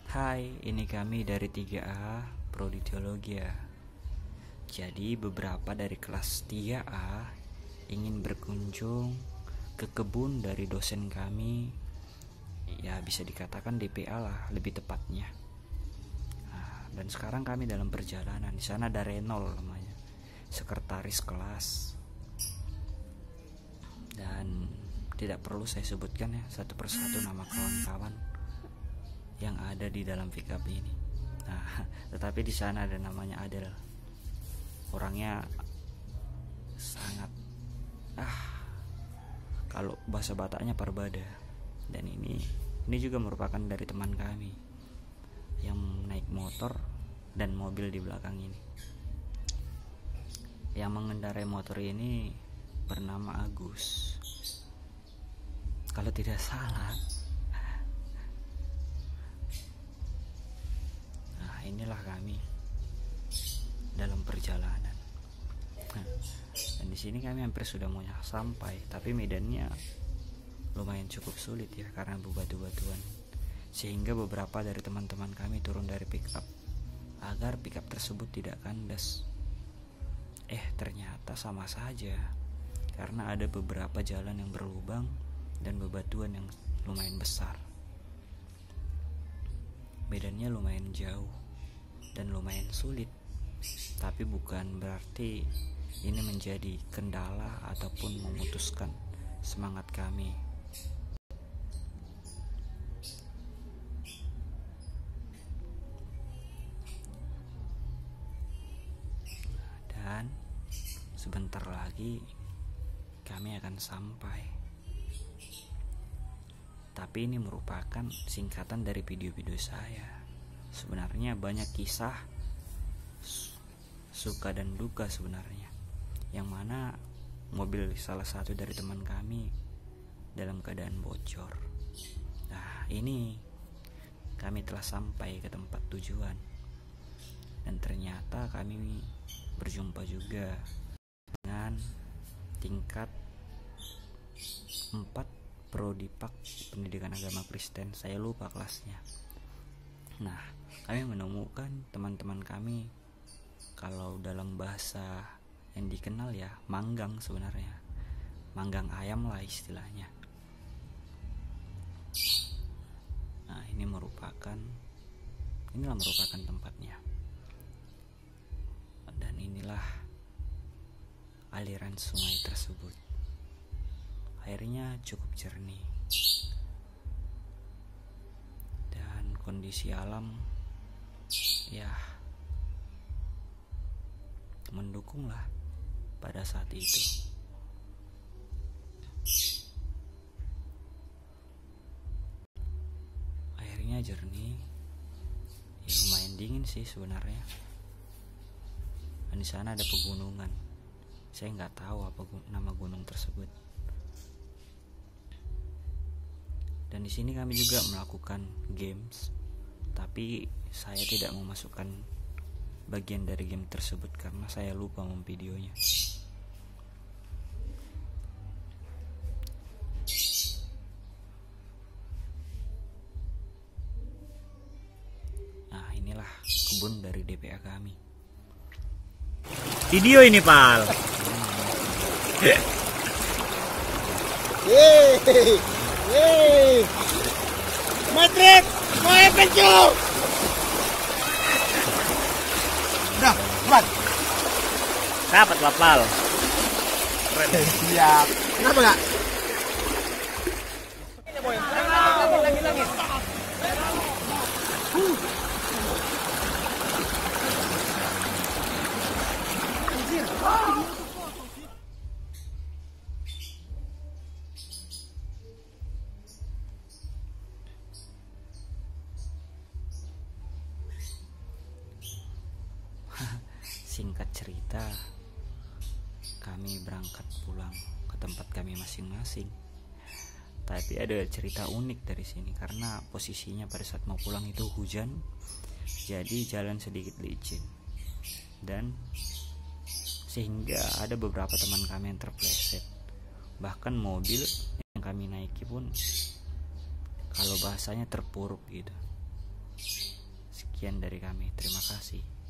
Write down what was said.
Hai, ini kami dari 3A Prodi Teologi ya. Jadi beberapa dari kelas 3A ingin berkunjung ke kebun dari dosen kami. Ya bisa dikatakan DPA lah lebih tepatnya. Dan sekarang kami dalam perjalanan. Di sana ada Renol namanya, sekretaris kelas. Dan tidak perlu saya sebutkan ya satu persatu nama kawan-kawan yang ada di dalam pickup ini. Tetapi di sana ada namanya Adel. Orangnya sangat kalau bahasa Bataknya parbada. Dan ini juga merupakan dari teman kami yang naik motor dan mobil di belakang ini. Yang mengendarai motor ini bernama Agus, kalau tidak salah. Inilah kami dalam perjalanan. Dan di sini kami hampir sudah mau sampai, tapi medannya lumayan cukup sulit ya karena bebatu-batuan. Sehingga beberapa dari teman-teman kami turun dari pickup agar pickup tersebut tidak kandas. Ternyata sama saja, karena ada beberapa jalan yang berlubang dan bebatuan yang lumayan besar. Medannya lumayan jauh dan lumayan sulit, tapi bukan berarti ini menjadi kendala ataupun memutuskan semangat kami. Dan sebentar lagi kami akan sampai. Tapi ini merupakan singkatan dari video-video saya. Sebenarnya banyak kisah suka dan duka sebenarnya, yang mana mobil salah satu dari teman kami dalam keadaan bocor. Ini kami telah sampai ke tempat tujuan, dan ternyata kami berjumpa juga dengan tingkat 4 Prodi Pak Pendidikan Agama Kristen. Saya lupa kelasnya. Kami menemukan teman-teman kami, kalau dalam bahasa yang dikenal ya manggang, sebenarnya manggang ayam lah istilahnya. Inilah merupakan tempatnya. Dan inilah aliran sungai tersebut. Airnya cukup jernih dan kondisi alam ya mendukung lah pada saat itu. Airnya jernih, ya lumayan dingin sih sebenarnya. Dan di sana ada pegunungan. Saya nggak tahu apa nama gunung tersebut. Dan di sini kami juga melakukan games, tapi saya tidak memasukkan bagian dari game tersebut karena saya lupa memvideonya. Inilah kebun dari DPA kami. Video ini, Pal. Madrid, mau pencuk. Udah, buat. Dapat, Pal. Siap. Kenapa enggak? Singkat cerita, kami berangkat pulang ke tempat kami masing-masing. Tapi ada cerita unik dari sini karena posisinya pada saat mau pulang itu hujan, jadi jalan sedikit licin, dan sehingga ada beberapa teman kami yang terpleset. Bahkan mobil yang kami naiki pun kalau bahasanya terpuruk gitu. Sekian dari kami, terima kasih.